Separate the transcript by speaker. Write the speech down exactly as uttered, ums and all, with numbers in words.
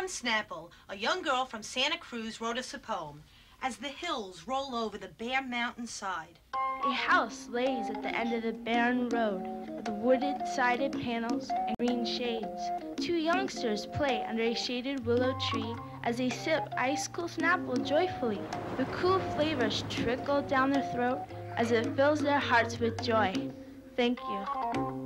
Speaker 1: on Snapple, a young girl from Santa Cruz wrote us a poem. As the hills roll over the bare mountainside.
Speaker 2: A house lays at the end of the barren road with wooded-sided panels and green shades. Two youngsters play under a shaded willow tree as they sip ice-cool Snapple joyfully. The cool flavors trickle down their throat as it fills their hearts with joy. Thank you.